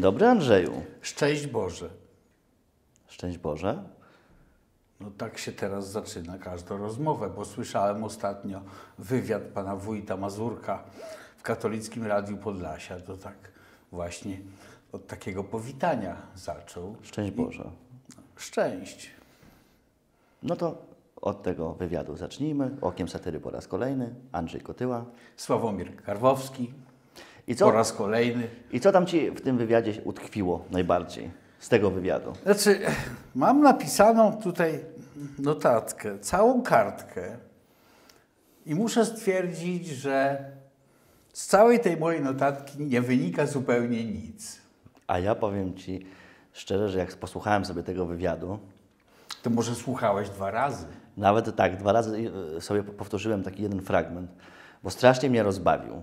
dobry, Andrzeju. Szczęść Boże. Szczęść Boże. No tak się teraz zaczyna każdą rozmowę, bo słyszałem ostatnio wywiad pana wójta Mazurka w Katolickim Radiu Podlasia. To tak właśnie od takiego powitania zaczął. Szczęść Boże. Szczęść. No to od tego wywiadu zacznijmy. Okiem satyry po raz kolejny. Andrzej Kotyła. Sławomir Karwowski. I co, po raz kolejny. I co tam Ci w tym wywiadzie utkwiło najbardziej z tego wywiadu? Znaczy, mam napisaną tutaj notatkę, całą kartkę i muszę stwierdzić, że z całej tej mojej notatki nie wynika zupełnie nic. A ja powiem Ci szczerze, że jak posłuchałem sobie tego wywiadu, To może słuchałeś 2 razy. nawet tak, 2 razy sobie powtórzyłem taki jeden fragment, bo strasznie mnie rozbawił.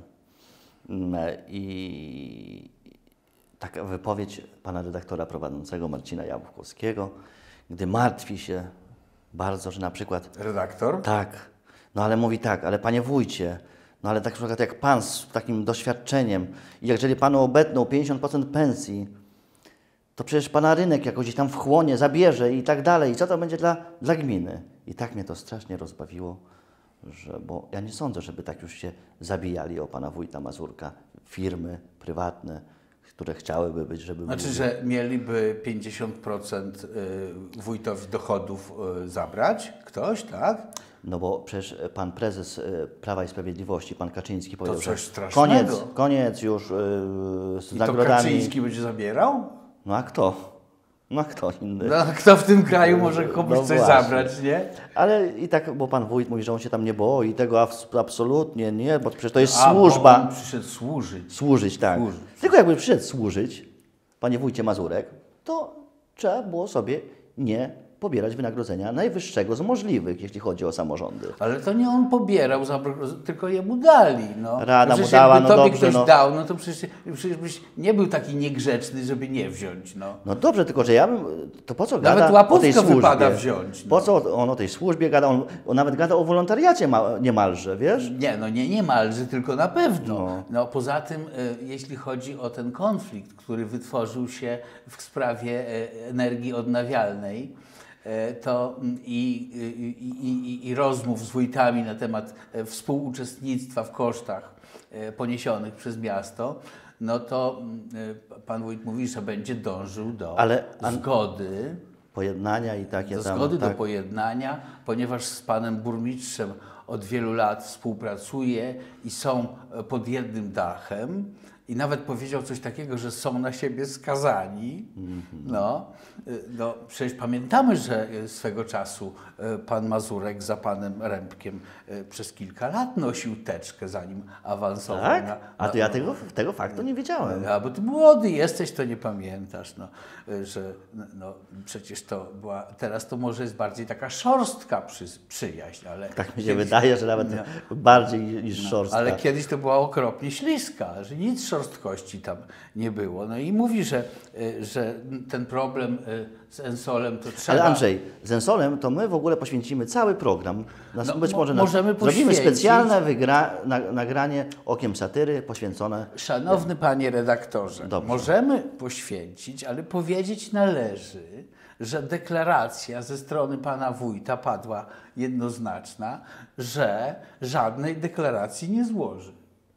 I taka wypowiedź pana redaktora prowadzącego Marcina Jabłkowskiego, gdy martwi się bardzo, że na przykład Redaktor? tak, no ale mówi tak, ale panie wójcie, no ale tak na przykład jak pan z takim doświadczeniem i jeżeli panu obetną 50% pensji, to przecież pana rynek jakoś gdzieś tam wchłonie, zabierze i tak dalej. I co to będzie dla gminy? I tak mnie to strasznie rozbawiło, bo ja nie sądzę, żeby tak już się zabijali o pana wójta Mazurka firmy prywatne, które chciałyby być, żeby... Znaczy, były... że mieliby 50% wójtowi dochodów zabrać? Ktoś, tak? No bo przecież pan prezes Prawa i Sprawiedliwości, pan Kaczyński powiedział, coś że strasznego. koniec już z I to nagrodami. Kaczyński będzie zabierał? No a kto? No a kto inny? No, kto w tym kraju może komuś No coś właśnie. zabrać, nie? Ale i tak, bo pan wójt mówi, że on się tam nie boi, tego absolutnie nie, bo przecież to jest A, służba. bo on przyszedł służyć. Służyć, tak. Służyć. Tylko jakby przyszedł służyć, panie wójcie Mazurek, to trzeba było sobie nie pobierać wynagrodzenia najwyższego z możliwych, jeśli chodzi o samorządy. Ale to nie on pobierał, tylko jemu dali. No. Rada przecież mu dała, jakby no tobie dobrze, ktoś no. dał, no to przecież byś nie był taki niegrzeczny, żeby nie wziąć. No. No dobrze, tylko że ja bym, to po co Nawet gada łapówkę o tej służbie? wypada wziąć, no. Po co on o tej służbie gada? On nawet gada o wolontariacie niemalże, wiesz? Nie, no nie niemalże, tylko na pewno. No. No, poza tym, jeśli chodzi o ten konflikt, który wytworzył się w sprawie energii odnawialnej, to i rozmów z wójtami na temat współuczestnictwa w kosztach poniesionych przez miasto, no to pan wójt mówi, że będzie dążył do zgody. Pojednania i takie Do tam... zgody, tak. do pojednania, ponieważ z panem burmistrzem od wielu lat współpracuje i są pod jednym dachem. I nawet powiedział coś takiego, że są na siebie skazani. No przecież pamiętamy, że swego czasu pan Mazurek za panem Rębkiem przez kilka lat nosił teczkę, zanim awansował. Tak? A to ja tego faktu nie wiedziałem. A bo ty młody jesteś, to nie pamiętasz. Że przecież to była, teraz to może jest bardziej taka szorstka przyjaźń, ale... Tak mi się wydaje, że nawet bardziej niż szorstka. Ale kiedyś to była okropnie śliska, że nic szorstkości tam nie było. No i mówi, że ten problem z Ensolem to trzeba... Ale Andrzej, z Ensolem to my w ogóle poświęcimy cały program. Być może możemy zrobimy poświęcić. specjalne nagranie Okiem Satyry poświęcone... Szanowny panie redaktorze, Dobrze. możemy poświęcić, ale powiedzieć należy, że deklaracja ze strony pana wójta padła jednoznaczna, że żadnej deklaracji nie złoży.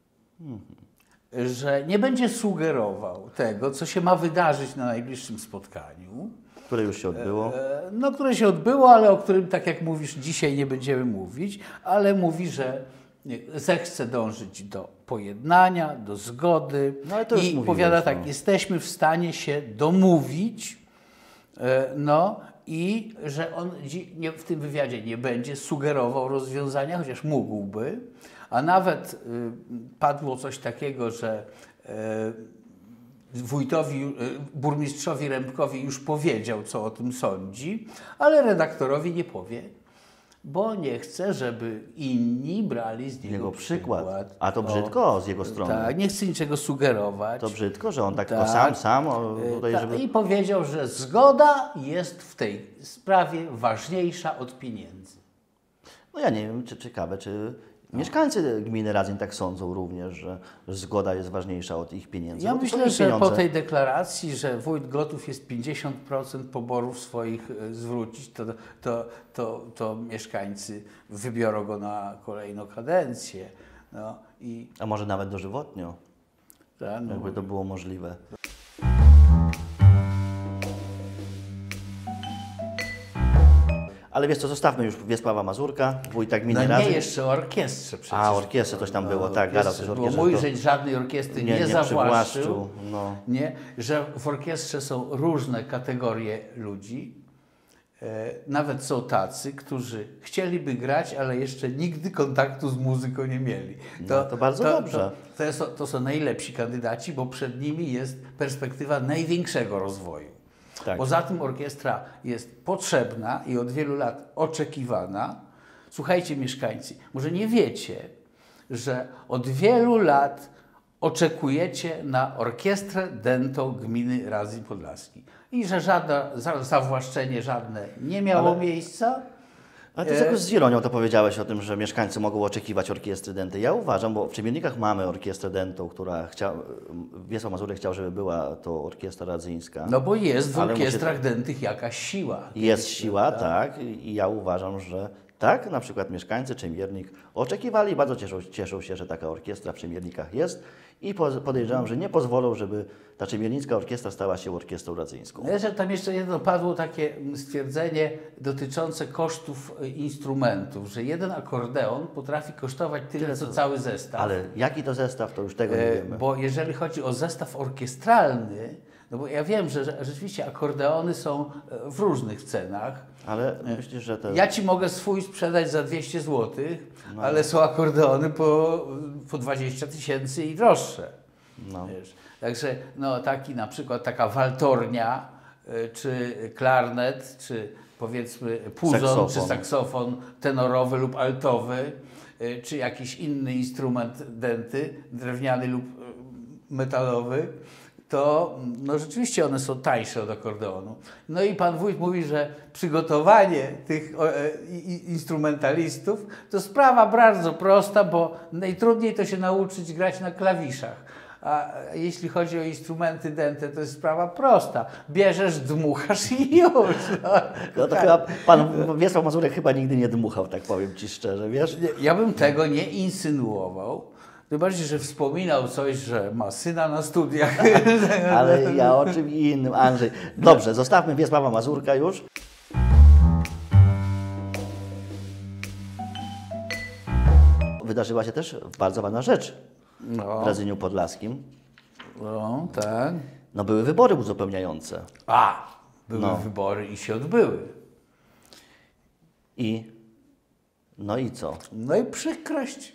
Że nie będzie sugerował tego, co się ma wydarzyć na najbliższym spotkaniu. Które już się odbyło. No, które się odbyło, ale o którym, tak jak mówisz, dzisiaj nie będziemy mówić, ale mówi, że zechce dążyć do pojednania, do zgody. No, ale to już i mówiłeś, powiada tak, no. jesteśmy w stanie się domówić, i że on w tym wywiadzie nie będzie sugerował rozwiązania, chociaż mógłby, a nawet padło coś takiego, że burmistrzowi Rębkowi już powiedział, co o tym sądzi, ale redaktorowi nie powie, bo nie chce, żeby inni brali z niego przykład. A to brzydko z jego strony. Tak, nie chce niczego sugerować. To brzydko, że on tak Tak. sam tutaj, żeby... I powiedział, że zgoda jest w tej sprawie ważniejsza od pieniędzy. No ja nie wiem, ciekawe, czy Mieszkańcy gminy Radzyń tak sądzą również, że zgoda jest ważniejsza od ich pieniędzy. Ja Bo to są myślę, ich że pieniądze. po tej deklaracji, że wójt gotów jest 50% poborów swoich zwrócić, to mieszkańcy wybiorą go na kolejną kadencję. No, A może nawet dożywotnio, tak, no, jakby to było możliwe. Ale wiesz co, zostawmy już Wiesława Mazurka, wójta gminy no nie, Radzyń. jeszcze o orkiestrze przecież. A, orkiestrze coś tam było, tak, gadał coś o Bo orkiestrze. mój to żeś żadnej orkiestry nie przywłaszczył, zawłaszczył. no. Nie, że w orkiestrze są różne kategorie ludzi. Nawet są tacy, którzy chcieliby grać, ale jeszcze nigdy kontaktu z muzyką nie mieli. To bardzo dobrze. To są najlepsi kandydaci, bo przed nimi jest perspektywa największego rozwoju. Tak. Poza tym orkiestra jest potrzebna i od wielu lat oczekiwana. Słuchajcie mieszkańcy, może nie wiecie, że od wielu lat oczekujecie na orkiestrę dętą gminy Radzyń Podlaski i że żadne zawłaszczenie żadne nie miało miejsca. Ale ty jakoś z ironią to powiedziałeś o tym, że mieszkańcy mogą oczekiwać orkiestry dętej. Ja uważam, bo w Przemiennikach mamy orkiestrę dętą, która Wiesław Mazurek chciał, żeby była to orkiestra radzyńska. No bo jest w Ale orkiestrach dętych jakaś siła. Jest siła, tak. I ja uważam, że tak, na przykład mieszkańcy Czemiernik oczekiwali, bardzo cieszą się, że taka orkiestra w Czemiernikach jest i podejrzewam, że nie pozwolą, żeby ta Czemiernicka orkiestra stała się orkiestrą radzyńską. Że tam jeszcze jedno padło takie stwierdzenie dotyczące kosztów instrumentów, że jeden akordeon potrafi kosztować tyle, co cały zestaw. Ale jaki to zestaw, to już tego nie wiemy. Bo jeżeli chodzi o zestaw orkiestralny, no bo ja wiem, że rzeczywiście akordeony są w różnych cenach. Ale myślisz, że to... Ja Ci mogę swój sprzedać za 200 zł, ale są akordeony po 20 000 i droższe. No. Wiesz. Także no, taki na przykład taka waltornia, czy klarnet, czy powiedzmy puzon, czy saksofon tenorowy lub altowy, czy jakiś inny instrument dęty, drewniany lub metalowy, to no, rzeczywiście one są tańsze od akordeonu. No i pan wójt mówi, że przygotowanie tych instrumentalistów to sprawa bardzo prosta, bo najtrudniej to się nauczyć grać na klawiszach. A jeśli chodzi o instrumenty dęte, to jest sprawa prosta. Bierzesz, dmuchasz i już. No to chyba pan Wiesław Mazurek chyba nigdy nie dmuchał, tak powiem Ci szczerze, wiesz? Ja bym tego nie insynuował. Tym bardziej, że wspominał coś, że ma syna na studiach. Ale ja o czym innym, Andrzej. Dobrze, zostawmy Wiesława Mazurka już. Wydarzyła się też bardzo ważna rzecz w Radzyniu Podlaskim. No, tak. No były wybory uzupełniające. Były wybory i się odbyły. No i co? No i przykrość.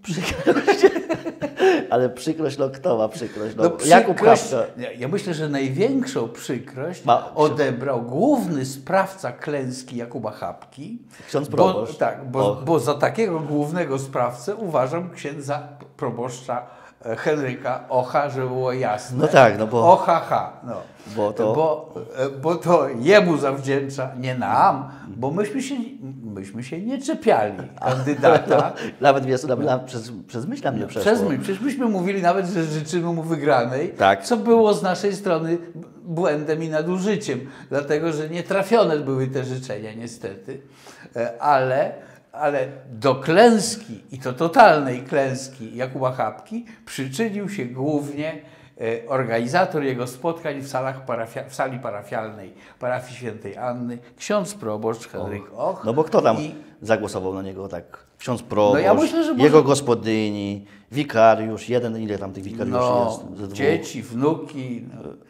Ale przykrość, no kto ma przykrość? No Jakub Hawka. Ja myślę, że największą przykrość odebrał główny sprawca klęski Jakuba Chapki. Ksiądz proboszcz. Bo za takiego głównego sprawcę uważam księdza proboszcza Henryka Ocha, żeby było jasne. No tak, no bo... Ohaha. No. Bo to jemu zawdzięcza, nie nam, bo myśmy się nie czepiali kandydata. Nawet wiesz, przez myśl mnie przeszło. Przecież myśmy mówili nawet, że życzymy mu wygranej, tak. Co było z naszej strony błędem i nadużyciem, dlatego że nie trafione były te życzenia niestety, ale do klęski i to totalnej klęski Jakuba Chapki przyczynił się głównie organizator jego spotkań w sali parafialnej parafii Świętej Anny, ksiądz proboszcz Henryk Och. No bo kto tam zagłosował na niego tak? Ksiądz proboszcz, ja myślę, że jego gospodyni, wikariusz, ile tam tych wikariuszy jest? Dzieci, wnuki.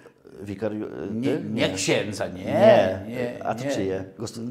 Nie księdza, nie. A to czyje?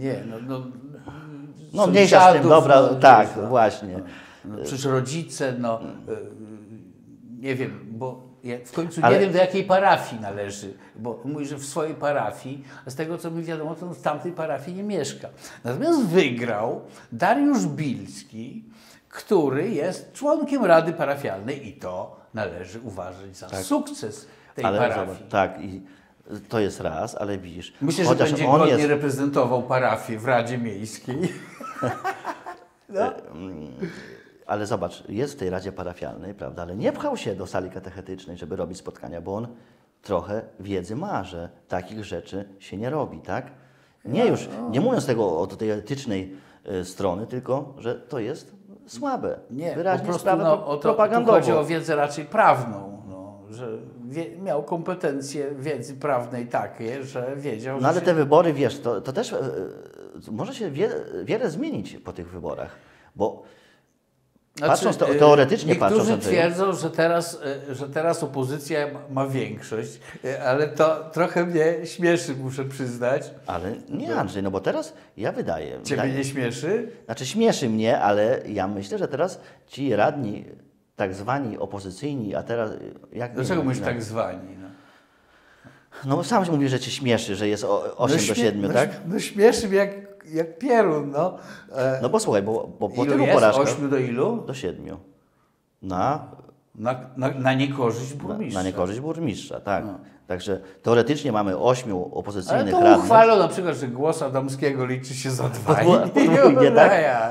No mniejsza z tym, dobra, tak, właśnie. Przecież rodzice, nie wiem, bo ja w końcu nie wiem, do jakiej parafii należy, bo mówi, że w swojej parafii, a z tego, co mi wiadomo, to w tamtej parafii nie mieszka. Natomiast wygrał Dariusz Bilski, który jest członkiem Rady Parafialnej i to należy uważać za sukces tej parafii. Tak, i to jest raz, ale widzisz... Myślę, że będzie godnie reprezentował parafię w Radzie Miejskiej. ale zobacz, jest w tej Radzie Parafialnej, prawda, ale nie pchał się do sali katechetycznej, żeby robić spotkania, bo on trochę wiedzy ma, że takich rzeczy się nie robi, tak? Nie mówiąc tego od tej etycznej strony, tylko, że to jest słabe. Nie, wyraźnie po prostu sprawę tu propagandową. chodzi o wiedzę raczej prawną, no, że miał kompetencje wiedzy prawnej takie, że wiedział, No że ale się... te wybory, wiesz, to też może się wiele zmienić po tych wyborach, bo patrząc teoretycznie, niektórzy twierdzą, że teraz opozycja ma większość, ale to trochę mnie śmieszy, muszę przyznać. Ale nie, Andrzej, no bo teraz Ciebie nie śmieszy? Znaczy śmieszy mnie, ale ja myślę, że teraz ci radni, tak zwani opozycyjni, a teraz... Dlaczego mówisz tak zwani? No sam mówisz, że cię śmieszy, że jest 8 do 7, tak? No śmieszy mnie jak pierun, no. No bo słuchaj, bo po Ilu tylu jest? porażkach... 8 do ilu? Do 7. Na niekorzyść burmistrza. Na niekorzyść burmistrza, tak. No. Także teoretycznie mamy 8 opozycyjnych radnych. Ale to radnych. uchwalą na przykład, że głos Adamskiego liczy się za 2. Podwójnie, tak?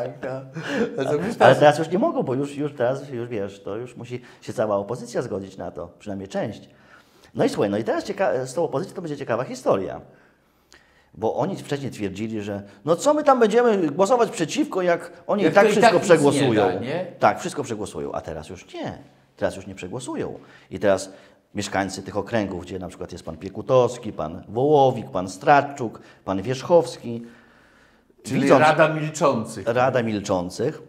Ale teraz już nie mogą, bo już wiesz, to już musi się cała opozycja zgodzić na to, przynajmniej część. No i słuchaj, no i teraz z tą opozycją to będzie ciekawa historia. Bo oni wcześniej twierdzili, że no co my tam będziemy głosować przeciwko, jak oni i tak wszystko przegłosują. Tak, wszystko przegłosują, a teraz już nie. Teraz już nie przegłosują. I teraz mieszkańcy tych okręgów, gdzie na przykład jest pan Piekutowski, pan Wołowik, pan Stradczuk, pan Wierzchowski. Czyli Rada Milczących. Rada Milczących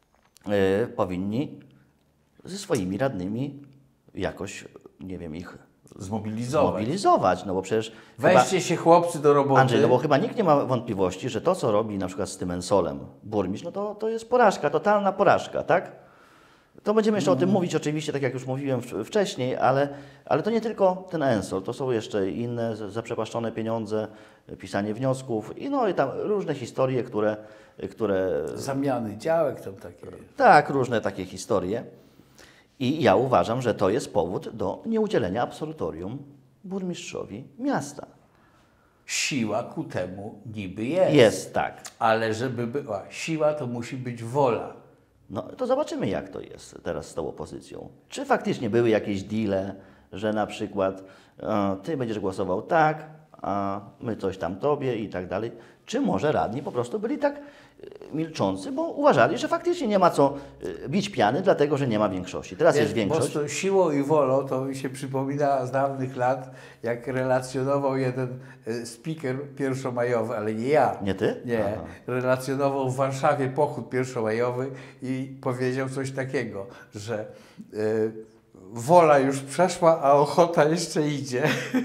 powinni ze swoimi radnymi jakoś, nie wiem, ich zmobilizować, no bo przecież... Weźcie się chłopcy do roboty. Andrzej, no bo chyba nikt nie ma wątpliwości, że to, co robi na przykład z tym Ensolem burmistrz, no to jest porażka, totalna porażka, tak? To będziemy jeszcze o tym mówić oczywiście, tak jak już mówiłem wcześniej, ale to nie tylko ten Ensol, to są jeszcze inne zaprzepaszczone pieniądze, pisanie wniosków i tam różne historie, które... Zamiany działek tam takie. Tak, różne takie historie. I ja uważam, że to jest powód do nieudzielenia absolutorium burmistrzowi miasta. Siła ku temu niby jest. Jest, tak. Ale żeby była siła, to musi być wola. No to zobaczymy, jak to jest teraz z tą opozycją. Czy faktycznie były jakieś deale, że na przykład ty będziesz głosował tak, a my coś tam tobie i tak dalej. Czy może radni po prostu byli tak milczący, bo uważali, że faktycznie nie ma co bić piany, dlatego że nie ma większości. Teraz jest większość. Po prostu siłą i wolą to mi się przypomina z dawnych lat, jak relacjonował jeden speaker pierwszomajowy, ale nie ja. Nie ty? Nie. Aha. Relacjonował w Warszawie pochód pierwszomajowy i powiedział coś takiego, że wola już przeszła, a ochota jeszcze idzie.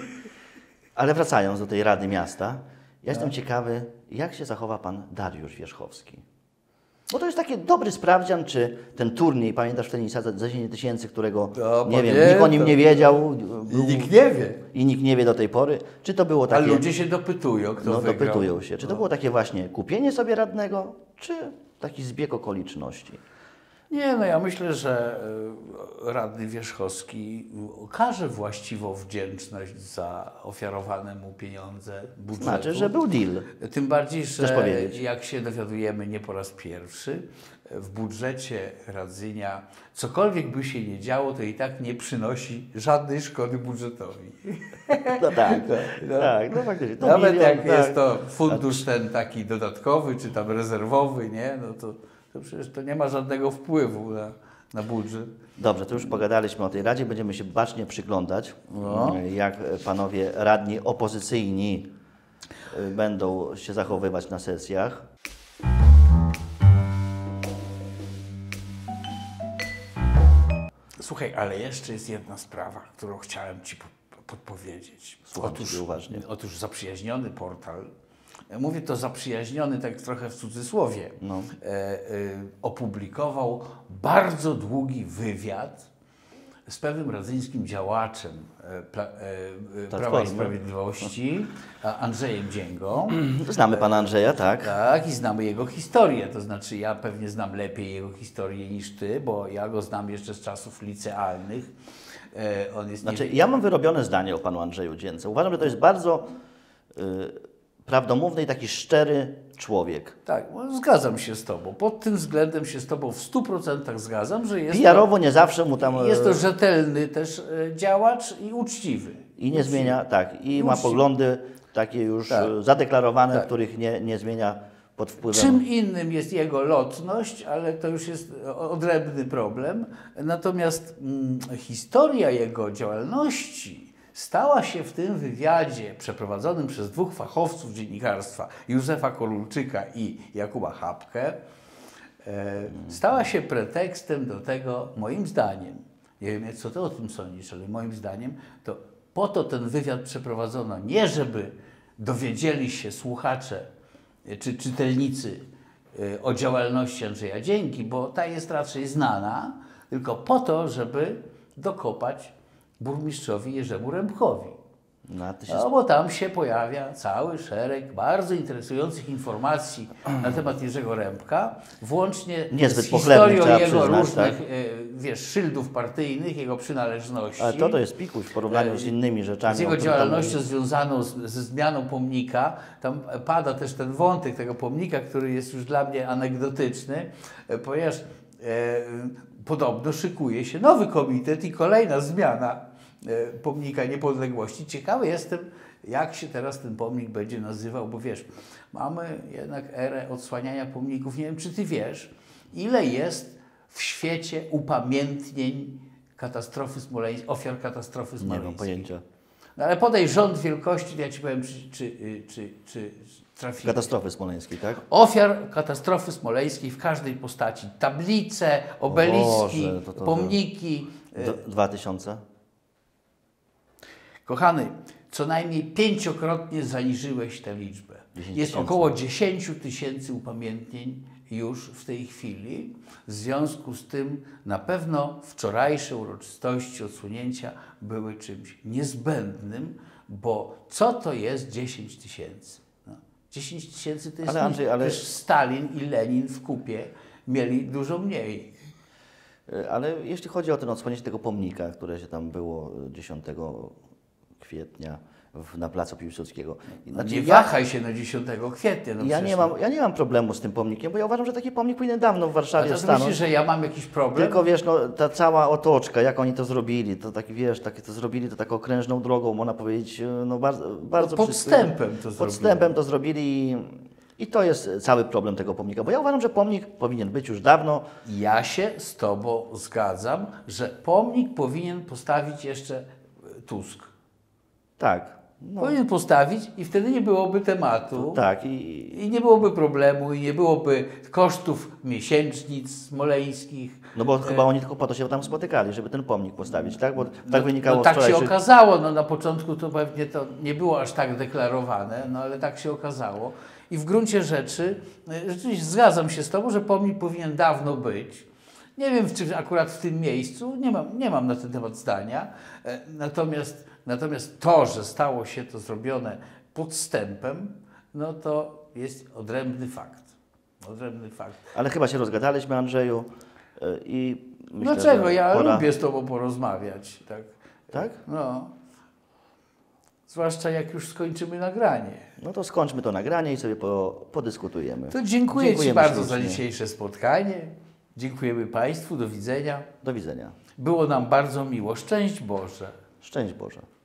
Ale wracając do tej Rady Miasta, ja jestem ciekawy, jak się zachowa pan Dariusz Wierzchowski. Bo to jest taki dobry sprawdzian, czy ten turniej, pamiętasz wtedy za 10 000, którego nie wiem, nikt o nim nie wiedział. I nikt nie wie. I nikt nie wie do tej pory. Czy to było takie... A ludzie się dopytują, kto wygrał. Dopytują się. Czy to było takie właśnie kupienie sobie radnego, czy taki zbieg okoliczności? Nie, no ja myślę, że radny Wierzchowski okaże właściwą wdzięczność za ofiarowane mu pieniądze budżetu. Znaczy, że był deal. Tym bardziej, że jak się dowiadujemy nie po raz pierwszy, w budżecie Radzynia cokolwiek by się nie działo, to i tak nie przynosi żadnej szkody budżetowi. No tak, tak, no faktycznie. Nawet jak jest to fundusz ten taki dodatkowy, czy tam rezerwowy, nie, no to przecież to nie ma żadnego wpływu na budżet. Dobrze, to już pogadaliśmy o tej Radzie, będziemy się bacznie przyglądać, jak panowie radni opozycyjni będą się zachowywać na sesjach. Słuchaj, ale jeszcze jest jedna sprawa, którą chciałem Ci podpowiedzieć. Słucham ciebie uważnie. Otóż zaprzyjaźniony portal, mówię to zaprzyjaźniony tak trochę w cudzysłowie, opublikował bardzo długi wywiad z pewnym radzyńskim działaczem Prawa i Sprawiedliwości, Andrzejem Dzięgą. Znamy pana Andrzeja, tak? Tak, i znamy jego historię. To znaczy, ja pewnie znam lepiej jego historię niż ty, bo ja go znam jeszcze z czasów licealnych. On jest ja mam wyrobione zdanie o panu Andrzeju Dzięce. Uważam, że to jest bardzo prawdomówny i taki szczery człowiek. Tak, no, zgadzam się z Tobą. Pod tym względem się z Tobą w 100% zgadzam, że jest PR-owo nie zawsze mu tam... jest to rzetelny też działacz i uczciwy. I nie zmienia, tak, i ma Uczciwy. poglądy takie już Tak. Zadeklarowane, Tak. których nie zmienia pod wpływem... Czym innym jest jego lotność, ale to już jest odrębny problem. Natomiast historia jego działalności stała się w tym wywiadzie przeprowadzonym przez dwóch fachowców dziennikarstwa, Józefa Korulczyka i Jakuba Chapkę, stała się pretekstem do tego, moim zdaniem, nie wiem co Ty o tym sądzisz, ale moim zdaniem to po to ten wywiad przeprowadzono, nie żeby dowiedzieli się słuchacze czy czytelnicy o działalności Andrzeja Dzięki, bo ta jest raczej znana, tylko po to, żeby dokopać burmistrzowi Jerzemu Rębkowi. No, to się... No, bo tam się pojawia cały szereg bardzo interesujących informacji na temat Jerzego Rębka, włącznie Niezbyt z pochlebnych, historią trzeba jego przyznać, różnych tak? wiesz, szyldów partyjnych, jego przynależności. Ale to jest pikuś w porównaniu z innymi rzeczami. Z jego o których tam działalnością związaną ze zmianą pomnika. Tam pada też ten wątek tego pomnika, który jest już dla mnie anegdotyczny, ponieważ podobno szykuje się nowy komitet i kolejna zmiana pomnika niepodległości. Ciekawy jestem, jak się teraz ten pomnik będzie nazywał, bo wiesz, mamy jednak erę odsłaniania pomników. Nie wiem, czy Ty wiesz, ile jest w świecie upamiętnień katastrofy smoleńskiej, ofiar katastrofy Nie smoleńskiej. mam pojęcia. No, ale podaj rząd wielkości, to ja Ci powiem, czy trafi. Katastrofy smoleńskiej, tak? Ofiar katastrofy smoleńskiej w każdej postaci. Tablice, obeliski, Boże, to- pomniki. 2000? Kochany, co najmniej 5-krotnie zaniżyłeś tę liczbę. 10 Jest 000. około 10 000 upamiętnień już w tej chwili. W związku z tym na pewno wczorajsze uroczystości odsłonięcia były czymś niezbędnym, bo co to jest 10 000? No, 10 000 to jest... Ale Andrzej, ale- Przecież Stalin i Lenin w kupie mieli dużo mniej. Ale jeśli chodzi o ten odsłonięcie tego pomnika, które się tam było 10 kwietnia na placu Piłsudskiego. Znaczy, Nie wahaj się na 10 kwietnia. No ja przecież nie mam problemu z tym pomnikiem, bo ja uważam, że taki pomnik powinien dawno w A Warszawie to stanąć. myślisz, że ja mam jakiś problem? Tylko wiesz, no, ta cała otoczka, jak oni to zrobili, to taki wiesz, takie to zrobili to taką okrężną drogą, można powiedzieć, no bardzo Podstępem to zrobili. Podstępem to zrobili i to jest cały problem tego pomnika, bo ja uważam, że pomnik powinien być już dawno. Ja się z Tobą zgadzam, że pomnik powinien postawić jeszcze Tusk. Tak. No, Powinien postawić i wtedy nie byłoby tematu. tak. I nie byłoby problemu, i nie byłoby kosztów miesięcznic smoleńskich. No bo chyba oni tylko po to się tam spotykali, żeby ten pomnik postawić, tak? Bo tak wynikało No tak się wczorajszych- okazało, no na początku to pewnie to nie było aż tak deklarowane, no ale tak się okazało. I w gruncie rzeczy, rzeczywiście zgadzam się z Tobą, że pomnik powinien dawno być. Nie wiem, czy akurat w tym miejscu, nie mam na ten temat zdania. Natomiast to, że stało się to zrobione podstępem, no to jest odrębny fakt. Odrębny fakt. Ale chyba się rozgadaliśmy, Andrzeju. I myślę, Dlaczego? że Ja pora... lubię z Tobą porozmawiać. Tak? Tak? No. Zwłaszcza jak już skończymy nagranie. No to skończmy to nagranie i sobie podyskutujemy. To dziękuję Ci Dziękujemy bardzo za ślicznie. dzisiejsze spotkanie. Dziękujemy Państwu. Do widzenia. Do widzenia. Było nam bardzo miło. Szczęść Boże. Szczęść Boże.